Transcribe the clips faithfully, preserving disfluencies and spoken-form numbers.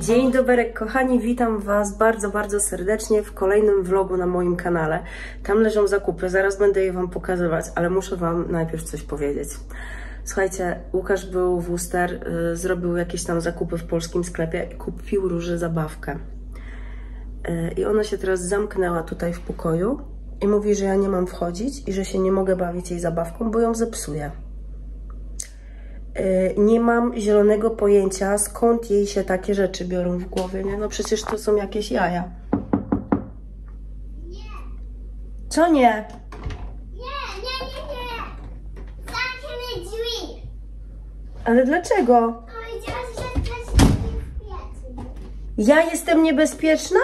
Dzień dobry kochani, witam Was bardzo, bardzo serdecznie w kolejnym vlogu na moim kanale. Tam leżą zakupy, zaraz będę je Wam pokazywać, ale muszę Wam najpierw coś powiedzieć. Słuchajcie, Łukasz był w Uster, yy, zrobił jakieś tam zakupy w polskim sklepie i kupił Róży zabawkę. Yy, I ona się teraz zamknęła tutaj w pokoju i mówi, że ja nie mam wchodzić i że się nie mogę bawić jej zabawką, bo ją zepsuję. Nie mam zielonego pojęcia, skąd jej się takie rzeczy biorą w głowie, nie? No przecież to są jakieś jaja. Nie. Co nie? Nie, nie, nie, nie. Zamknij drzwi. Ale dlaczego? Powiedziałaś, że jesteś niebezpieczny. Ja jestem niebezpieczna?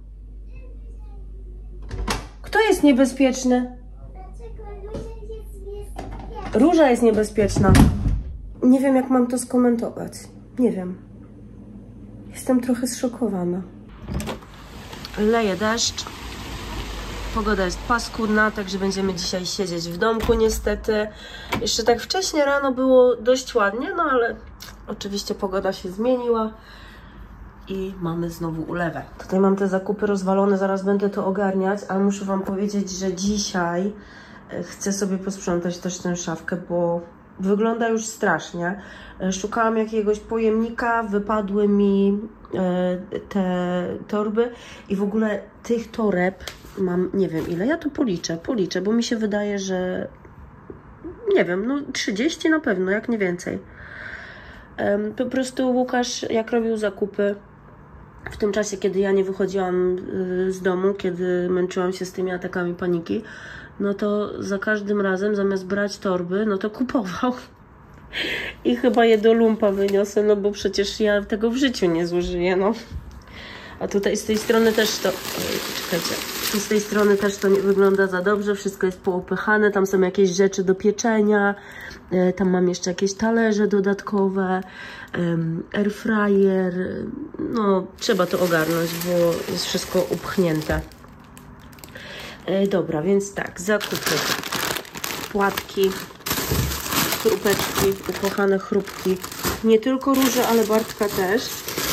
Kto jest niebezpieczny? Dlaczego Róża jest niebezpieczna? Róża jest niebezpieczna. Nie wiem, jak mam to skomentować. Nie wiem. Jestem trochę zszokowana. Leje deszcz. Pogoda jest paskudna, także będziemy dzisiaj siedzieć w domku niestety. Jeszcze tak wcześnie rano było dość ładnie, no ale oczywiście pogoda się zmieniła i mamy znowu ulewę. Tutaj mam te zakupy rozwalone, zaraz będę to ogarniać, ale muszę Wam powiedzieć, że dzisiaj chcę sobie posprzątać też tę szafkę, bo wygląda już strasznie. Szukałam jakiegoś pojemnika, wypadły mi te torby i w ogóle tych toreb mam, nie wiem ile, ja tu policzę, policzę, bo mi się wydaje, że nie wiem, no trzydzieści na pewno, jak nie więcej. Po prostu Łukasz, jak robił zakupy w tym czasie, kiedy ja nie wychodziłam z domu, kiedy męczyłam się z tymi atakami paniki, no to za każdym razem zamiast brać torby, no to kupował. I chyba je do lumpa wyniosę, no bo przecież ja tego w życiu nie zużyję, no. A tutaj z tej strony też to... Oj, czekajcie. Z tej strony też to nie wygląda za dobrze, wszystko jest poopychane, tam są jakieś rzeczy do pieczenia, tam mam jeszcze jakieś talerze dodatkowe, airfryer, no trzeba to ogarnąć, bo jest wszystko upchnięte. Dobra, więc tak, zakupy, płatki, chrupeczki, ukochane chrupki, nie tylko Róże, ale Bartka też.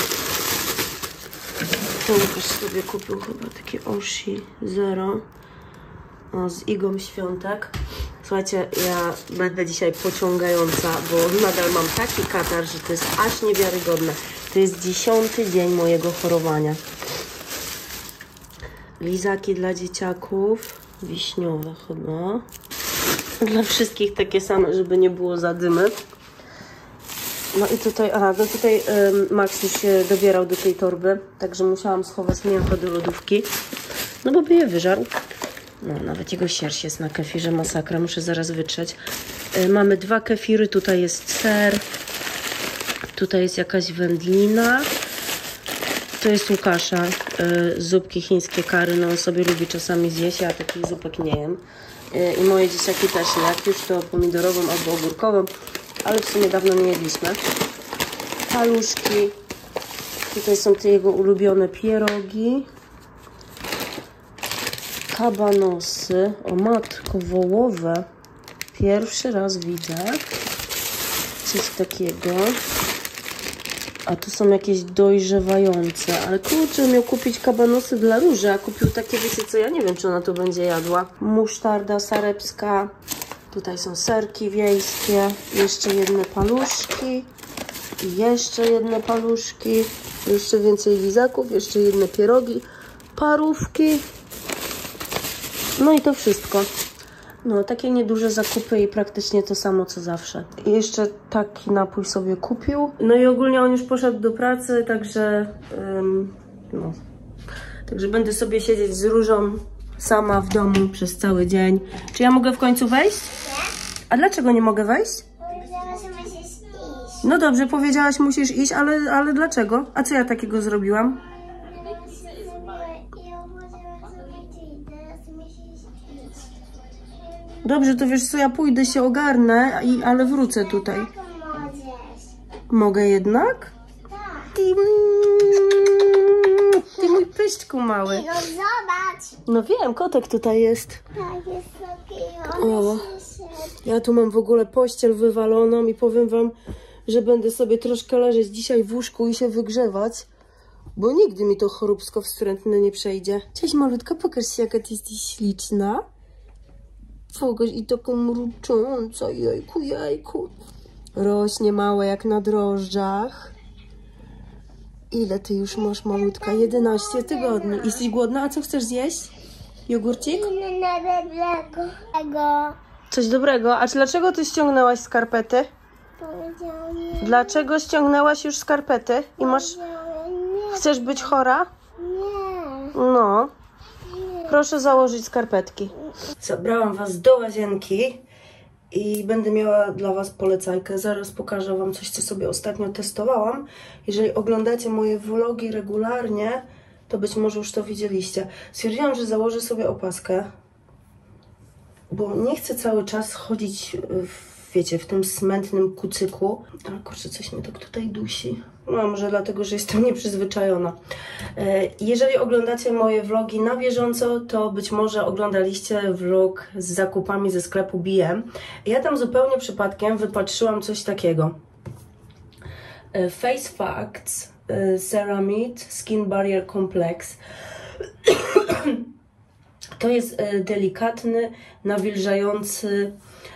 To Łukasz sobie kupił chyba takie Oshi Zero, o, z Igą Świątek. Słuchajcie, ja będę dzisiaj pociągająca, bo nadal mam taki katar, że to jest aż niewiarygodne. To jest dziesiąty dzień mojego chorowania. Lizaki dla dzieciaków, wiśniowe chyba. Dla wszystkich takie same, żeby nie było zadymy. No i tutaj, aha, no tutaj um, Max już się dobierał do tej torby, także musiałam schować mięcho do lodówki, no bo by je wyżarł. No, nawet jego sierść jest na kefirze, masakra, muszę zaraz wytrzeć. Y, mamy dwa kefiry, tutaj jest ser, tutaj jest jakaś wędlina. To jest Łukasza, y, zupki chińskie curry, no on sobie lubi czasami zjeść, ja takich zupek nie jem. Y, I moje dzieciaki też nie, jak już to pomidorową albo ogórkową, ale w sumie dawno nie jedliśmy. Paluszki, tutaj są te jego ulubione pierogi. Kabanosy, o matko, wołowe, pierwszy raz widzę coś takiego. A tu są jakieś dojrzewające, ale kurczę, miał kupić kabanosy dla Róży, a kupił takie, wiecie co, ja nie wiem, czy ona to będzie jadła. Musztarda sarepska, tutaj są serki wiejskie, jeszcze jedne paluszki, i jeszcze jedne paluszki, jeszcze więcej lizaków, jeszcze jedne pierogi, parówki, no i to wszystko. No, takie nieduże zakupy i praktycznie to samo co zawsze. I jeszcze taki napój sobie kupił. No i ogólnie on już poszedł do pracy, także ym, no. Także będę sobie siedzieć z Różą sama w domu przez cały dzień. Czy ja mogę w końcu wejść? Nie. A dlaczego nie mogę wejść? Powiedziałaś, że musisz iść. No dobrze, powiedziałaś musisz iść, ale, ale dlaczego? A co ja takiego zrobiłam? Dobrze, to wiesz co, ja pójdę się ogarnę, i, ale wrócę tutaj. Mogę jednak? Tak. Ty, ty mój pyszczku mały. No zobacz. No wiem, kotek tutaj jest. Tak, jest taki. O, ja tu mam w ogóle pościel wywaloną i powiem wam, że będę sobie troszkę leżeć dzisiaj w łóżku i się wygrzewać. bo nigdy mi to choróbsko wstrętne nie przejdzie. Cześć malutka, pokaż się, jaka ty jesteś śliczna. Pokaż i taką mrucząca, jajku, jajku. Rośnie małe jak na drożdżach. Ile ty już masz, malutka? jedenaście tygodni. Jesteś głodna? A co chcesz zjeść? Jogurcik? Coś dobrego. A dlaczego ty ściągnęłaś skarpety? Dlaczego ściągnęłaś już skarpety? I masz... Chcesz być chora? No. Proszę założyć skarpetki. Zabrałam was do łazienki i będę miała dla was polecajkę. Zaraz pokażę wam coś, co sobie ostatnio testowałam. Jeżeli oglądacie moje vlogi regularnie, to być może już to widzieliście. Stwierdziłam, że założę sobie opaskę, bo nie chcę cały czas chodzić w, wiecie, w tym smętnym kucyku. Ale kurczę, coś mnie tak tutaj dusi. No może dlatego, że jestem nieprzyzwyczajona. Jeżeli oglądacie moje vlogi na bieżąco, to być może oglądaliście vlog z zakupami ze sklepu B M. Ja tam zupełnie przypadkiem wypatrzyłam coś takiego. Face Facts Ceramide Skin Barrier Complex. To jest delikatny, nawilżający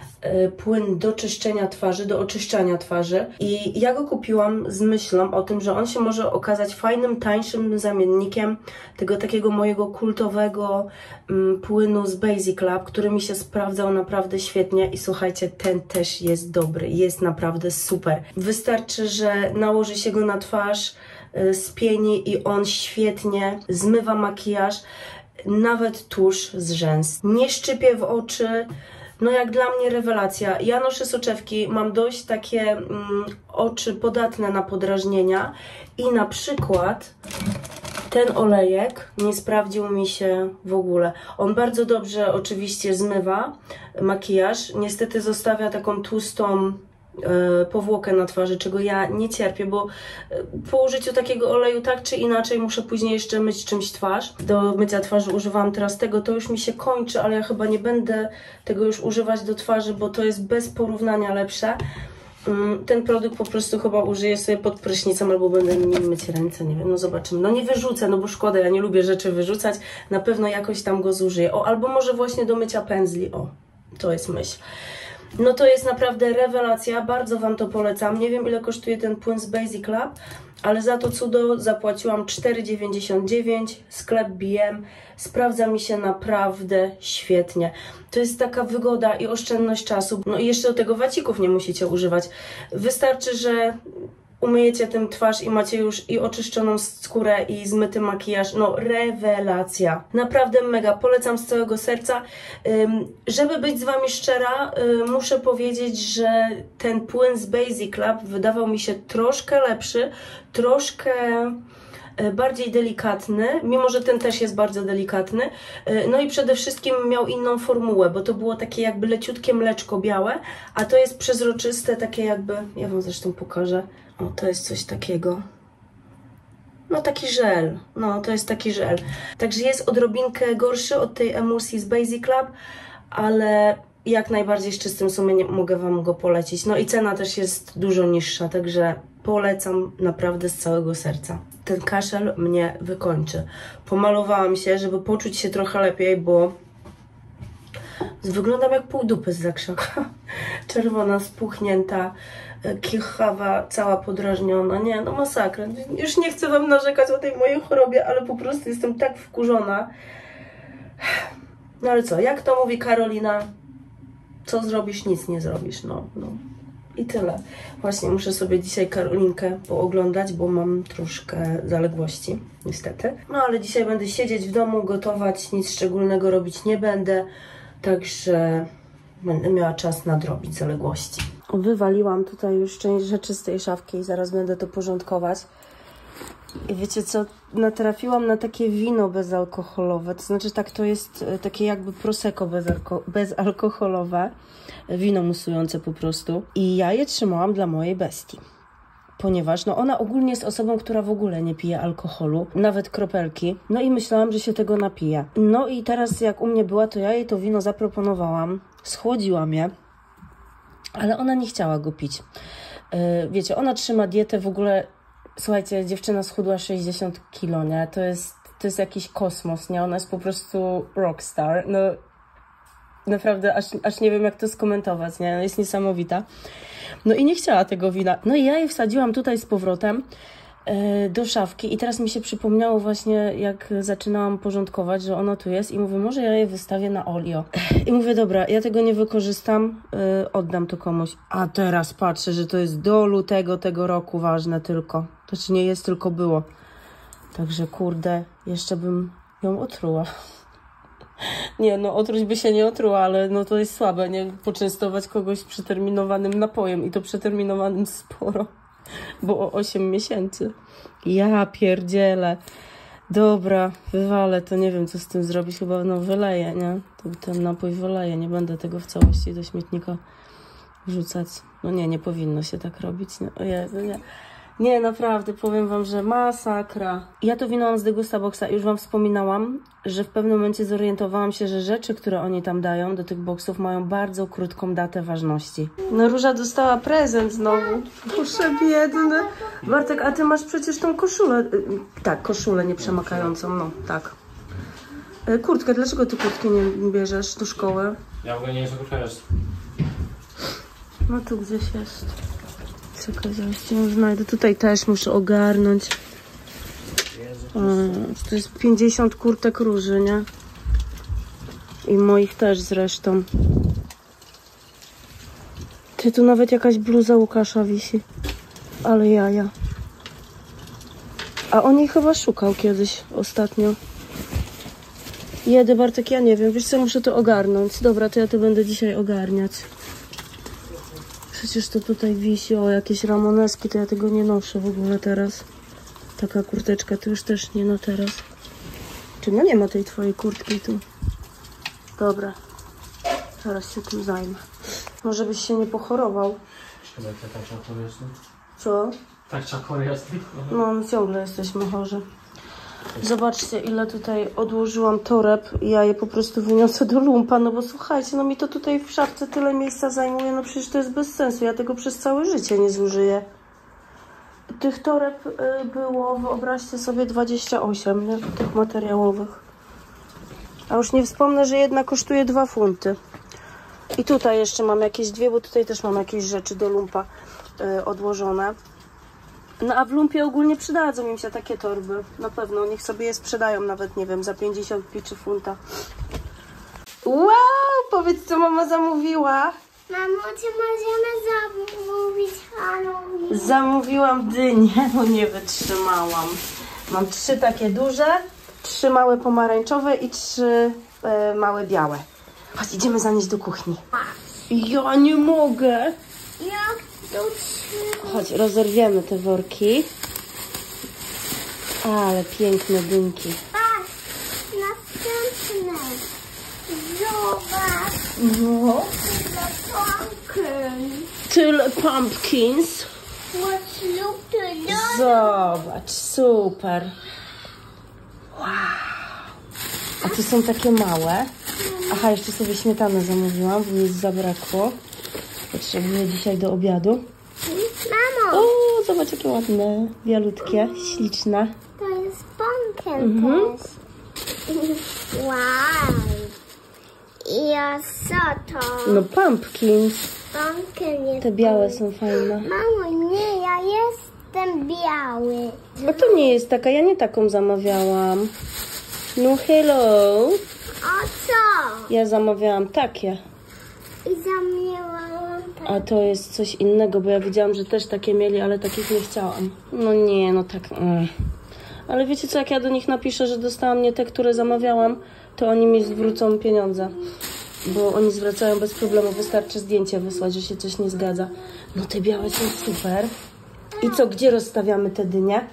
płyn do czyszczenia twarzy, do oczyszczania twarzy. I ja go kupiłam z myślą o tym, że on się może okazać fajnym, tańszym zamiennikiem tego takiego mojego kultowego mm, płynu z Basic Lab, który mi się sprawdzał naprawdę świetnie. I słuchajcie, ten też jest dobry, jest naprawdę super. Wystarczy, że nałoży się go na twarz, yy, spieni i on świetnie zmywa makijaż, nawet tusz z rzęs. Nie szczypie w oczy. No jak dla mnie rewelacja. Ja noszę soczewki, mam dość takie mm, oczy podatne na podrażnienia i na przykład ten olejek nie sprawdził mi się w ogóle. On bardzo dobrze oczywiście zmywa makijaż, niestety zostawia taką tłustą yy, powłokę na twarzy, czego ja nie cierpię, bo yy, po użyciu takiego oleju tak czy inaczej muszę później jeszcze myć czymś twarz. Do mycia twarzy używam teraz tego, to już mi się kończy, ale ja chyba nie będę tego już używać do twarzy, bo to jest bez porównania lepsze. Yy, ten produkt po prostu chyba użyję sobie pod prysznicem albo będę nim myć ręce, nie wiem, no zobaczymy. No nie wyrzucę, no bo szkoda, ja nie lubię rzeczy wyrzucać, na pewno jakoś tam go zużyję. O, albo może właśnie do mycia pędzli, o, to jest myśl. No to jest naprawdę rewelacja, bardzo wam to polecam. Nie wiem ile kosztuje ten płyn z Basic Lab, ale za to cudo zapłaciłam cztery dziewięćdziesiąt dziewięć, sklep B M. Sprawdza mi się naprawdę świetnie. To jest taka wygoda i oszczędność czasu. No i jeszcze do tego wacików nie musicie używać. Wystarczy, że umyjecie tym twarz i macie już i oczyszczoną skórę i zmyty makijaż. No rewelacja. Naprawdę mega. Polecam z całego serca. Ym, żeby być z wami szczera, yy, muszę powiedzieć, że ten płyn z Basic Lab wydawał mi się troszkę lepszy, troszkę bardziej delikatny, mimo że ten też jest bardzo delikatny. No i przede wszystkim miał inną formułę, bo to było takie jakby leciutkie mleczko białe, a to jest przezroczyste, takie jakby, ja wam zresztą pokażę. O, to jest coś takiego. No taki żel, no to jest taki żel. Także jest odrobinkę gorszy od tej emulsji z Basic Lab, ale jak najbardziej z czystym sumieniem mogę wam go polecić. No i cena też jest dużo niższa, także polecam naprawdę z całego serca. Ten kaszel mnie wykończy. Pomalowałam się, żeby poczuć się trochę lepiej, bo wyglądam jak pół dupy z zakrzaka. Czerwona, spuchnięta, kichawa, cała podrażniona. Nie, no masakra. Już nie chcę wam narzekać o tej mojej chorobie, ale po prostu jestem tak wkurzona. No ale co, jak to mówi Karolina, co zrobisz, nic nie zrobisz. No, no. I tyle. Właśnie muszę sobie dzisiaj Karolinkę pooglądać, bo mam troszkę zaległości, niestety. No ale dzisiaj będę siedzieć w domu, gotować, nic szczególnego robić nie będę, także będę miała czas nadrobić zaległości. Wywaliłam tutaj już część rzeczy z tej szafki i zaraz będę to porządkować. I wiecie co, natrafiłam na takie wino bezalkoholowe, to znaczy tak, to jest takie jakby prosecco bezalko bezalkoholowe, wino musujące po prostu. I ja je trzymałam dla mojej bestii, ponieważ no ona ogólnie jest osobą, która w ogóle nie pije alkoholu, nawet kropelki. No i myślałam, że się tego napije. No i teraz jak u mnie była, to ja jej to wino zaproponowałam, schłodziłam je, ale ona nie chciała go pić. Yy, wiecie, ona trzyma dietę w ogóle Słuchajcie, dziewczyna schudła sześćdziesiąt kilo, nie? To jest, to jest jakiś kosmos, nie? Ona jest po prostu rockstar. No, naprawdę aż, aż nie wiem, jak to skomentować, nie? Jest niesamowita. No i nie chciała tego wina. No i ja je wsadziłam tutaj z powrotem yy, do szafki i teraz mi się przypomniało właśnie, jak zaczynałam porządkować, że ono tu jest i mówię, może ja je wystawię na olio. I mówię, dobra, ja tego nie wykorzystam, yy, oddam to komuś. A teraz patrzę, że to jest do lutego tego roku ważne tylko. To czy nie jest, tylko było. Także kurde, jeszcze bym ją otruła. Nie, no otruć by się nie otruła, ale no to jest słabe, nie? Poczęstować kogoś przeterminowanym napojem i to przeterminowanym sporo, bo o osiem miesięcy. Ja pierdzielę. Dobra, wywalę to, nie wiem co z tym zrobić, chyba no wyleję, nie? To ten napój wyleję, nie będę tego w całości do śmietnika wrzucać. No nie, nie powinno się tak robić, nie? O Jezu, nie. Nie, naprawdę, powiem wam, że masakra. Ja to winąłam z Degusta Boxa i już wam wspominałam, że w pewnym momencie zorientowałam się, że rzeczy, które oni tam dają do tych boksów, mają bardzo krótką datę ważności. No Róża dostała prezent znowu. Proszę biedny. Bartek, a ty masz przecież tą koszulę. Tak, koszulę nieprzemakającą, no tak. Kurtkę, dlaczego ty kurtki nie bierzesz do szkoły? Ja w ogóle nie wiem, co jest. No tu gdzieś jest. Czekaj, zaraz ją znajdę. Tutaj też muszę ogarnąć. A, to jest pięćdziesiąt kurtek Róży, nie? I moich też zresztą. Ty, tu nawet jakaś bluza Łukasza wisi. Ale jaja. A on jej chyba szukał kiedyś ostatnio. Jedy, Bartek, ja nie wiem. Wiesz co, muszę to ogarnąć. Dobra, to ja to będę dzisiaj ogarniać. Przecież to tutaj wisi, o jakieś ramoneski, to ja tego nie noszę w ogóle teraz. Taka kurteczka to już też nie na teraz. Czy no nie ma tej twojej kurtki tu? Dobra. Zaraz się tym zajmę. Może byś się nie pochorował. Chyba tak ciakory jest. Co? Tak ciakory jest. No, my ciągle jesteśmy chorzy. Zobaczcie, ile tutaj odłożyłam toreb i ja je po prostu wyniosę do lumpa, no bo słuchajcie, no mi to tutaj w szafce tyle miejsca zajmuje, no przecież to jest bez sensu, ja tego przez całe życie nie zużyję. Tych toreb y, było, wyobraźcie sobie, dwadzieścia osiem, nie? Tych materiałowych. A już nie wspomnę, że jedna kosztuje dwa funty. I tutaj jeszcze mam jakieś dwie, bo tutaj też mam jakieś rzeczy do lumpa y, odłożone. No a w lumpie ogólnie przydadzą im się takie torby. Na pewno, niech sobie je sprzedają nawet, nie wiem, za pięćdziesiąt czy funta. Wow, powiedz, co mama zamówiła. Mamo, czy możemy zamówić Halloween? Zamówiłam dynię, no nie wytrzymałam. Mam trzy takie duże, trzy małe pomarańczowe i trzy e, małe białe. Chodź, idziemy zanieść do kuchni. Ja nie mogę. Jak to trzy? Chodź, rozerwiemy te worki. Ale piękne dynki. Patrz, następne. Zobacz. No. Tyle pumpkin. Tyle pumpkins. What look to do? Zobacz, super. Wow. A to są takie małe. Aha, jeszcze sobie śmietanę zamówiłam, bo mi zabrakło. Potrzebuję dzisiaj do obiadu. Mamo, O, zobacz jakie ładne, bialutkie, śliczne. to jest pumpkin Mhm. też. Wow. I a co to? No pumpkins. Pumpkin jest... Te białe są fajne. Mamo, nie, ja jestem biały. A to nie jest taka, ja nie taką zamawiałam. No hello. O co? Ja zamawiałam takie. I zamiałam tak. A to jest coś innego, bo ja widziałam, że też takie mieli, ale takich nie chciałam. No nie, no tak. Mm. Ale wiecie co, jak ja do nich napiszę, że dostałam nie te, które zamawiałam, to oni mi zwrócą pieniądze. Bo oni zwracają bez problemu, wystarczy zdjęcie wysłać, że się coś nie zgadza. No te białe są super. I co, gdzie rozstawiamy te dynie?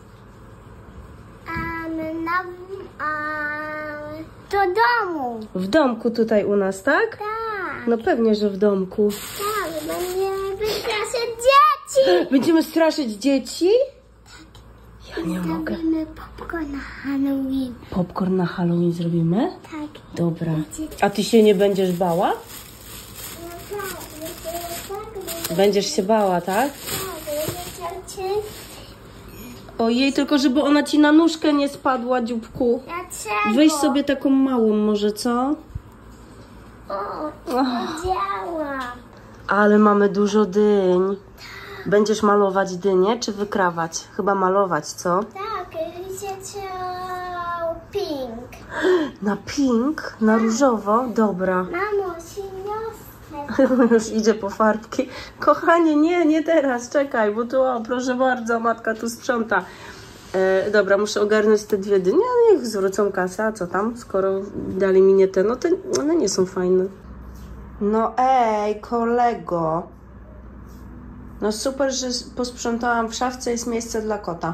A, na, a, do domu. W domku tutaj u nas, tak? Tak, No pewnie, że w domku. tak, będziemy wystraszyć dzieci. Będziemy straszyć dzieci? Ja nie mogę. Zrobimy popcorn na Halloween. Popcorn na Halloween zrobimy? Tak. Dobra. A ty się nie będziesz bała? No tak, będziemy tak, będziemy Będziesz się bała, tak? tak, będziemy cię Ojej, tylko żeby ona ci na nóżkę nie spadła, dzióbku. Dlaczego? Weź sobie taką małą może, co? O, to działa. Ale mamy dużo dyń. Będziesz malować dynię, czy wykrawać? Chyba malować, co? Tak, chcecie pink. Na pink? Na różowo? Dobra. Mamo, przyniosę. Już idzie po farbki. Kochanie, nie, nie teraz, czekaj, bo tu, o, proszę bardzo, matka tu sprząta. E, dobra, muszę ogarnąć te dwie dynie, ale niech zwrócą kasę, a co tam, skoro dali mi nie te, no to one nie są fajne. No ej, kolego. No super, że posprzątałam w szafce, jest miejsce dla kota.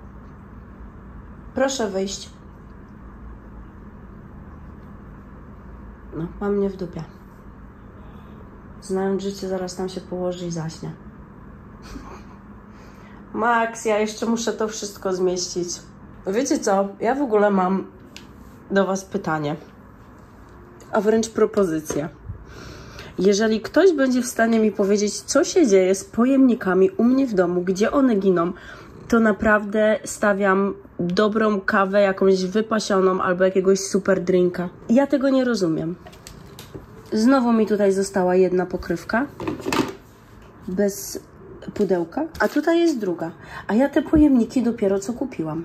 Proszę wyjść. No, mam mnie w dupie. Znając życie, zaraz tam się położy i zaśnie. Max, ja jeszcze muszę to wszystko zmieścić. Wiecie co? Ja w ogóle mam do was pytanie. A wręcz propozycję. Jeżeli ktoś będzie w stanie mi powiedzieć, co się dzieje z pojemnikami u mnie w domu, gdzie one giną, to naprawdę stawiam dobrą kawę, jakąś wypasioną albo jakiegoś super drinka. Ja tego nie rozumiem. Znowu mi tutaj została jedna pokrywka. Bez pudełka. A tutaj jest druga. A ja te pojemniki dopiero co kupiłam.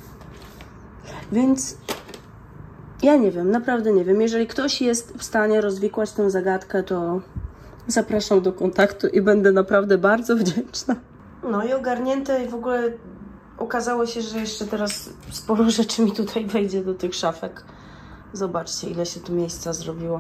Więc ja nie wiem, naprawdę nie wiem. Jeżeli ktoś jest w stanie rozwikłać tę zagadkę, to zapraszam do kontaktu i będę naprawdę bardzo wdzięczna. No i ogarnięte i w ogóle okazało się, że jeszcze teraz sporo rzeczy mi tutaj wejdzie do tych szafek. Zobaczcie, ile się tu miejsca zrobiło.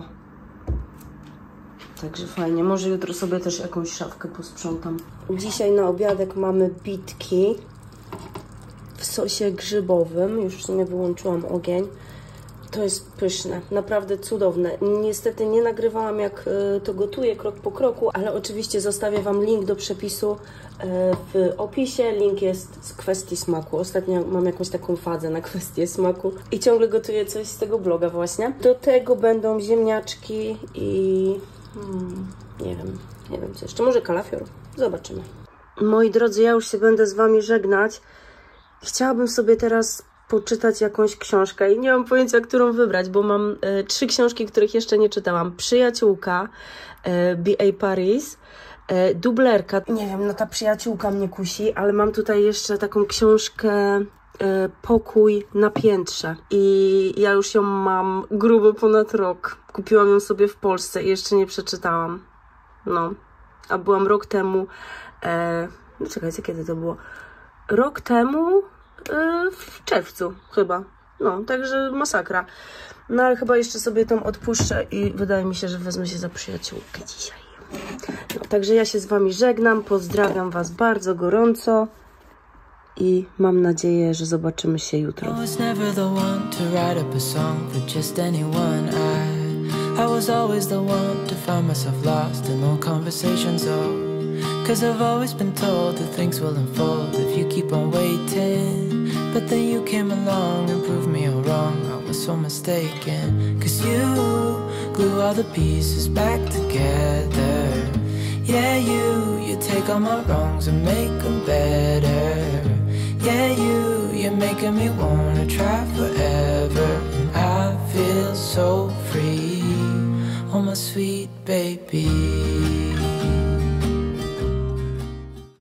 Także fajnie. Może jutro sobie też jakąś szafkę posprzątam. Dzisiaj na obiadek mamy bitki w sosie grzybowym. Już w sumie wyłączyłam ogień. To jest pyszne, naprawdę cudowne. Niestety nie nagrywałam, jak to gotuję krok po kroku, ale oczywiście zostawię wam link do przepisu w opisie. Link jest z kwestii smaku. Ostatnio mam jakąś taką fazę na kwestię smaku i ciągle gotuję coś z tego bloga właśnie. Do tego będą ziemniaczki i hmm, nie wiem, nie wiem co jeszcze. Może kalafior? Zobaczymy. Moi drodzy, ja już się będę z wami żegnać. Chciałabym sobie teraz poczytać jakąś książkę i nie mam pojęcia, którą wybrać, bo mam e, trzy książki, których jeszcze nie czytałam. Przyjaciółka, e, B A Paris, e, Dublerka. Nie wiem, no ta przyjaciółka mnie kusi, ale mam tutaj jeszcze taką książkę e, Pokój na piętrze i ja już ją mam grubo ponad rok. Kupiłam ją sobie w Polsce i jeszcze nie przeczytałam. No, a byłam rok temu, e, no czekajcie, kiedy to było? Rok temu w czerwcu chyba. No, także masakra. No ale chyba jeszcze sobie tą odpuszczę i wydaje mi się, że wezmę się za przyjaciółkę dzisiaj. No, także ja się z wami żegnam, pozdrawiam was bardzo gorąco i mam nadzieję, że zobaczymy się jutro. Cause I've always been told that things will unfold if you keep on waiting. But then you came along and proved me all wrong. I was so mistaken. Cause you glue all the pieces back together. Yeah, you, you take all my wrongs and make them better. Yeah, you, you're making me wanna try forever. And I feel so free, oh my sweet baby.